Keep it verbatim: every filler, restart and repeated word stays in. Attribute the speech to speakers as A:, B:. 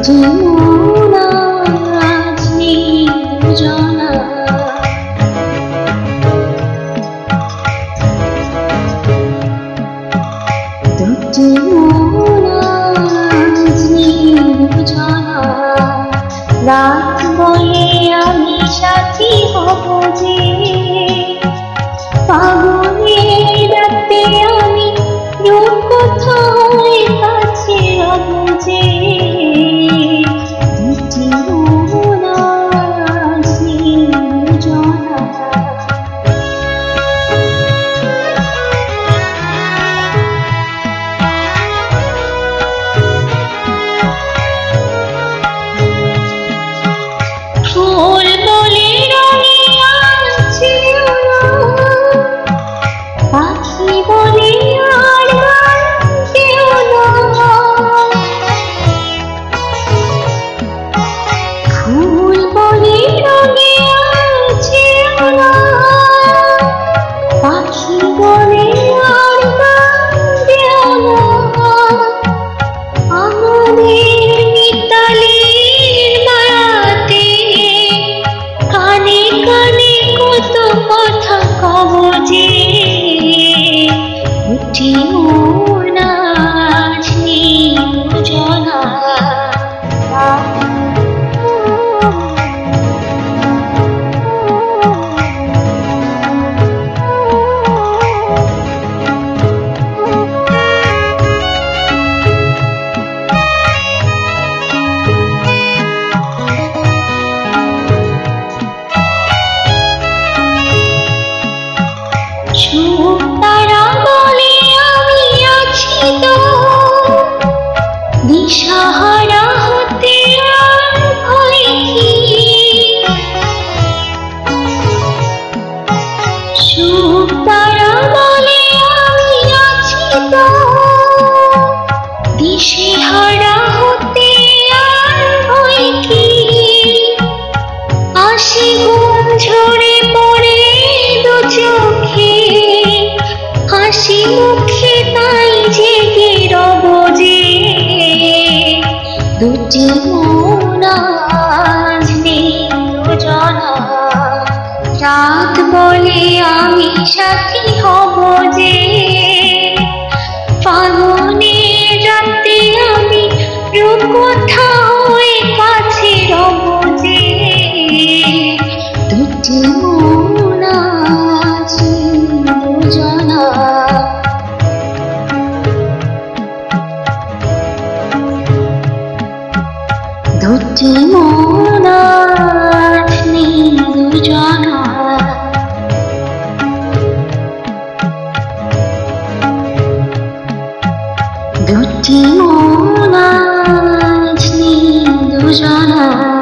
A: দুটি মন আজ নেই দুজনা, দুটি মন আজ নেই দুজনা। রাত বলে আমি সাথী হব যে, ফাগুনের রাতে আমি রূপকথা হয়ে কাছে রব যে। দুটি মন আজ নেই দুজনা, ফুল বলে রঙে আছে ওরা, পাখি বলে আর গান কেউ না। ফুল বলে রঙে আছে ওরা, পাখি বলে আর গান কেউ না। আমাদের মিতালির মায়াতে কানে কানে কত কথা কব যে। দুটি মন আজ নেই দুজনা, সুখ তারা বলে আমি আছি তো, দিশাহারা হতে আর ভয় কি। সুখ তারা বলে আমি আছি তো, দিশেহারা হতে আর ভয় কি। আসি ঘুম ঝরে পড়ে দু চোখে, হাসি মুখে তাই জেগে রব যে। দুটি মন আজ নেই দুজনা, রাত বলে আমি সাথী হব যে, ফাগুনের রাতে আমি রূপকথা হয়ে কাছে রব যে। দুটি মন আজ নেই দুজনা, দুটি মন আজ নেই দুজনা, দুটি মন আজ নেই দুজনা।